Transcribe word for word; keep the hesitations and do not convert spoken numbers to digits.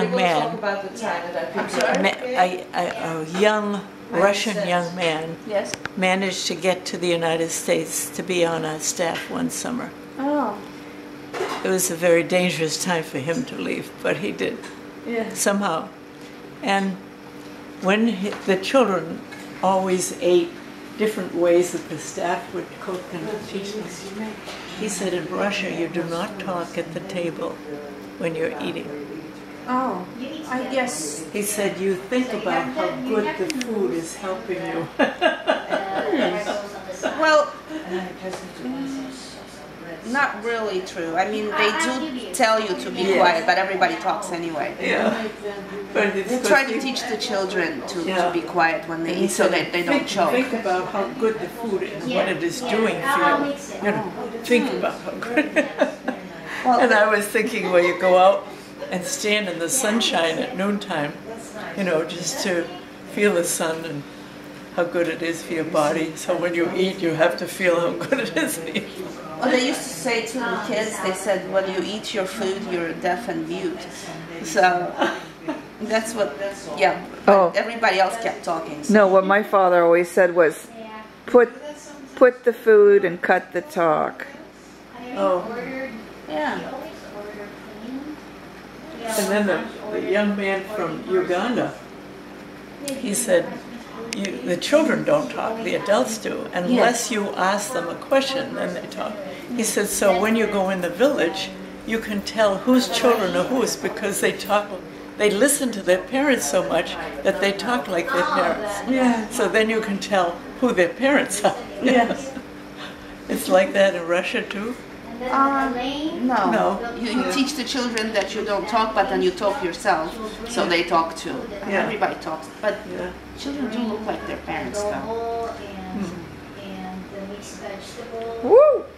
young man, talk about the time that I picked ma a, a, a young Russian young man, yes, managed to get to the United States to be on our staff one summer. oh, It was a very dangerous time for him to leave, but he did, yeah, somehow. And when he, the children always ate different ways that the staff would cook and teach them, he said, in Russia, you do not talk at the table when you're eating. oh, I guess. He said, you think about how good the food is helping you. Well, not really true. I mean, they do tell you to be Yes. quiet, but everybody talks anyway. Yeah. But it's They try to teach the children to, Yeah. to be quiet when they And he eat so said, that they think, don't choke. Think about how good the food is and what it is doing for you. You know, think about how good. Well, And I was thinking, well, you go out and stand in the sunshine at noontime, you know, just to feel the sun and how good it is for your body. So when you eat, you have to feel how good it is for you. well, they used to say to the kids, they said, when you eat your food, you're deaf and mute. So that's what, yeah, but Oh. everybody else kept talking. So. No, what my father always said was, put put the food and cut the talk. Oh, Yeah. and then the, the young man from Uganda, he said, you, the children don't talk, the adults do. Unless you ask them a question, then they talk. He said, so when you go in the village, you can tell whose children are whose because they talk, they listen to their parents so much that they talk like their parents. Yeah. So then you can tell who their parents are. Yes. It's like that in Russia too? Um, no. No. You, you teach the children that you don't talk, but then you talk yourself, so they talk too. Yeah. Everybody talks, but Yeah. children do look like their parents, though. And, and the mixed vegetable. Woo!